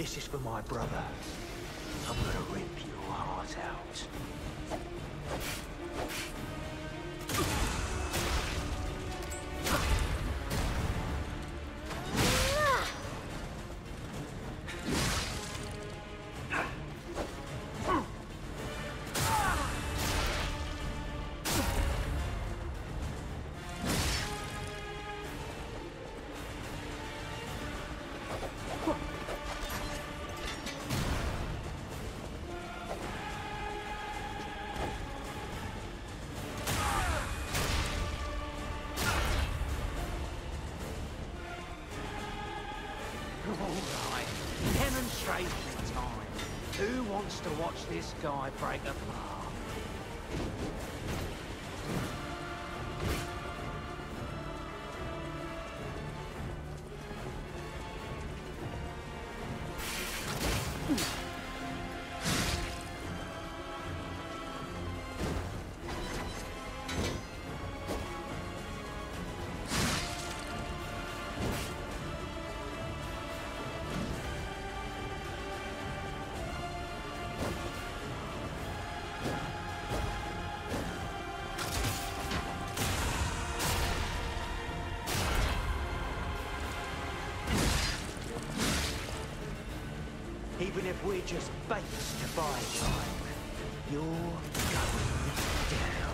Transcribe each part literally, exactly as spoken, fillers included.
This is for my brother. I'm gonna rip your heart out. Alright, demonstration time. Who wants to watch this guy break apart? Even if we're just baits to buy time, you're going down.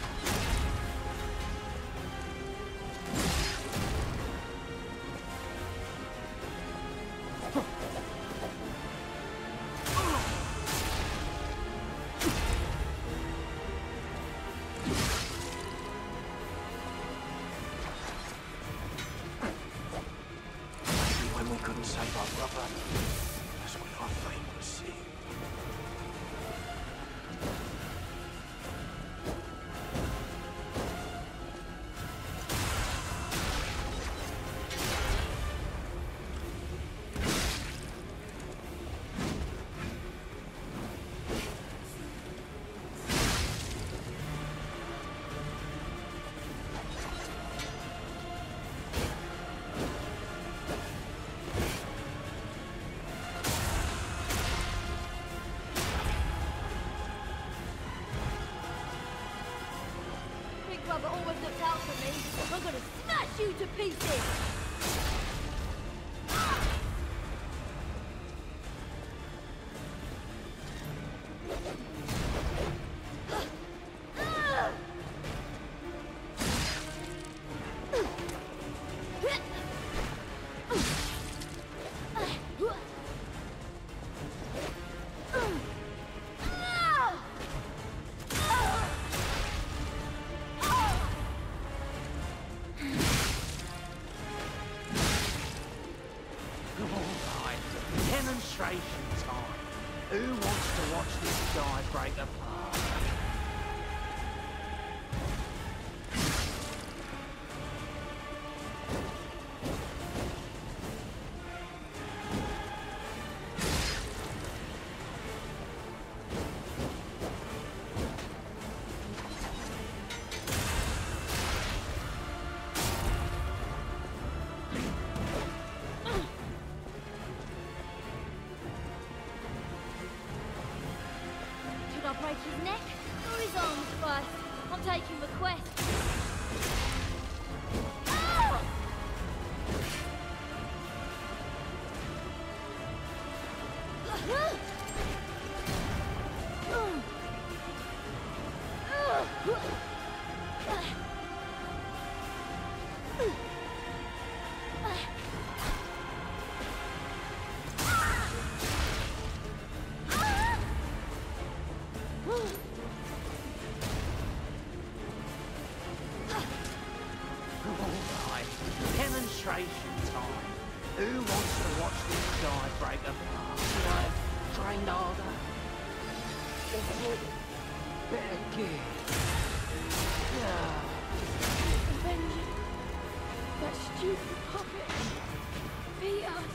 When we couldn't save our brother. Our flame was seen. Brother always looked out for me. I'm gonna smash you to pieces! Demonstration time. Who wants to watch this guy break apart? Should I break his neck or his arms first? I'm taking requests. Alright, demonstration time. Who wants to watch this guy break apart? Should I have trained harder? Or put better gear? Yeah. Avenging that stupid puppet. Beat us.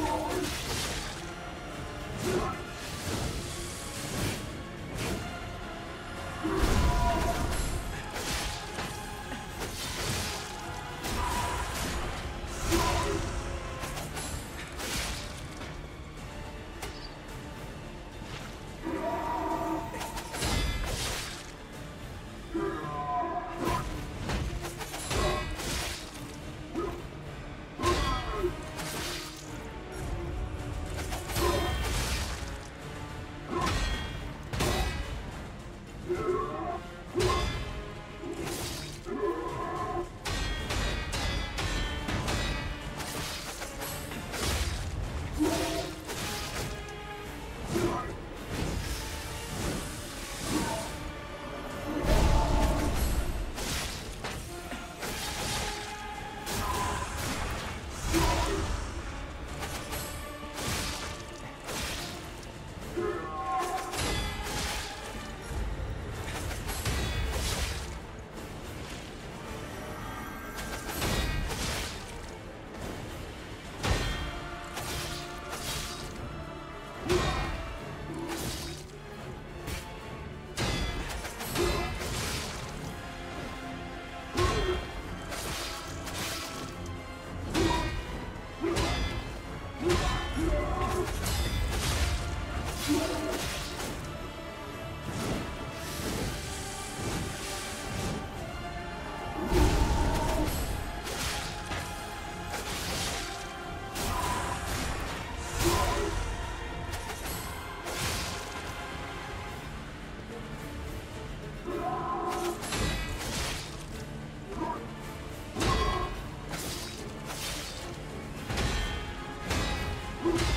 You